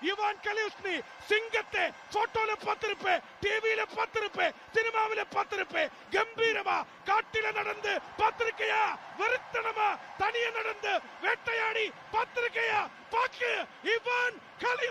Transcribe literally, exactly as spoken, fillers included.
Ivan கலியுஸ்னி சிங்கத்தை போட்டோல பார்த்திருப்பேன், டிவியில பார்த்திருப்பேன், சினிமாவில பார்த்திருப்பேன். கம்பீரமா காட்டில நடந்து பார்த்திருக்கையா? வெறுத்தனமா தனியே நடந்து வேட்டையாடி பார்த்திருக்கையா? பாக்கு இவான் கலியுஸ்.